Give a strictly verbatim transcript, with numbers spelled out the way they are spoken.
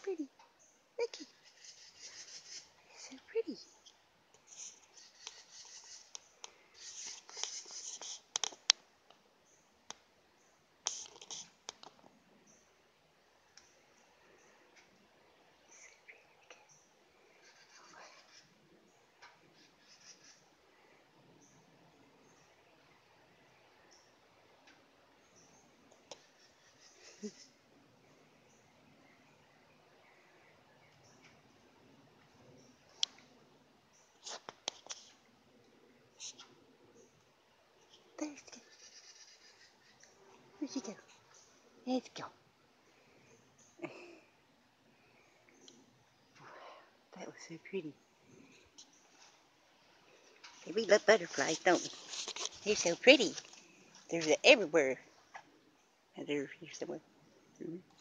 pretty. Looky. So pretty. There's go. Where'd she go? Let's go. That was so pretty. We love butterflies, don't we? They're so pretty. They're everywhere. They're here somewhere. Mm-hmm.